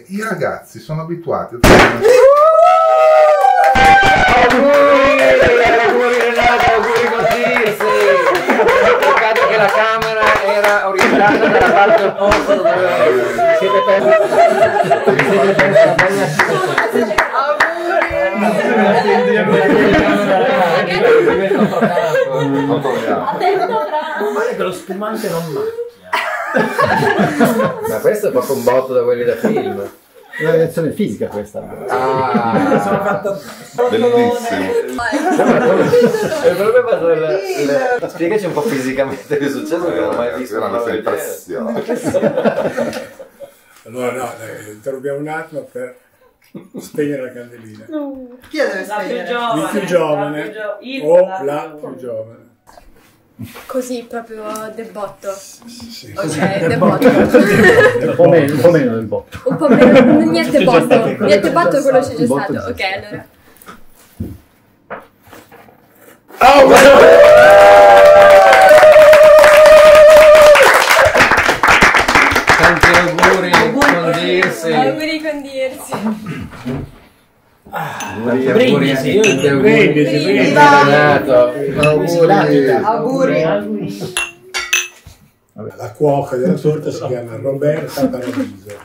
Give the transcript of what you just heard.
i ragazzi sono abituati a fare Auguri Renato, auguri così, peccato che la camera era orientata dalla parte opposta dove siete che lo spumante non macchia. Ma questo è proprio un botto da quelli da film. Una lezione fisica questa. Ah, Sono fatto bellissimo. Spiegaci un po' fisicamente che è successo, che non ho mai visto. Era una impressione. Allora no, interrompiamo un attimo per spegnere la candelina. Chi la deve spegnere? Il più giovane o la più giovane. Così proprio del botto. Sì. Ok, del botto. Un po' meno del botto. Un po' meno, niente botto. Niente botto, quello c'è già stato. Ok, allora. Tanti auguri con dirsi. Auguri con dirsi. brindisi. Brindisi. Renato. Auguri. La cuoca della torta si chiama Roberta Paradiso.